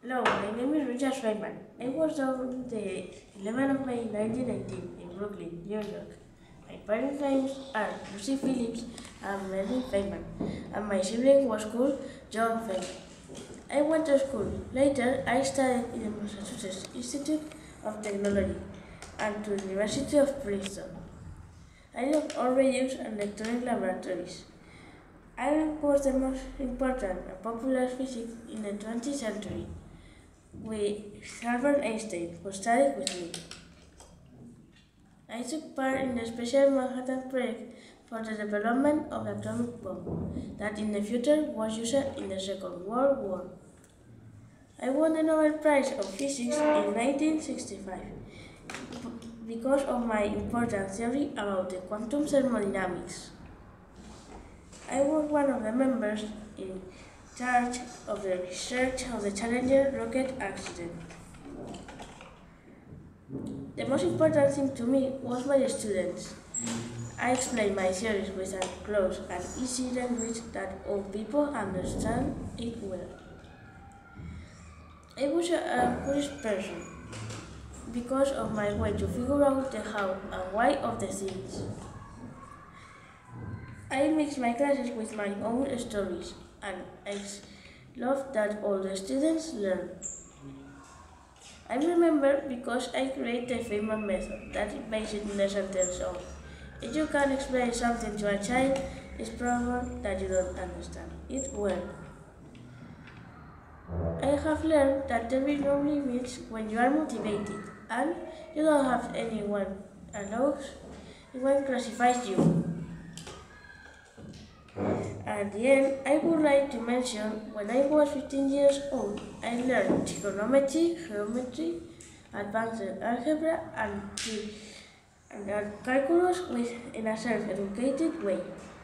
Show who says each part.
Speaker 1: Hello, my name is Richard Feynman. I was born the 11th of May 1919 in Brooklyn, New York. My parents' names are Lucy Phillips and Mary Feynman, and my sibling was called John Feynman. I went to school. Later, I studied in the Massachusetts Institute of Technology and to the University of Princeton. I have already used electronic laboratories. I was the most important and popular physicist in the 20th century. Albert Einstein, who studied with me. I took part in the Special Manhattan Project for the development of the atomic bomb that in the future was used in the Second World War. I won the Nobel Prize of Physics in 1965 because of my important theory about the quantum thermodynamics. I was one of the members in charge of the research of the Challenger rocket accident. The most important thing to me was my students. I explained my theories with a close and easy language that all people understand it well. I was a curious person because of my way to figure out the how and why of the things. I mix my classes with my own stories, and I love that all the students learn. I remember because I created the Feynman method that is based in the sentence of if you can explain something to a child, it's probable that you don't understand it well. I have learned that there is no limits when you are motivated and you don't have anyone allows anyone classifies you. At the end, I would like to mention when I was 15 years old, I learned trigonometry, geometry, advanced algebra, and calculus in a self-educated way.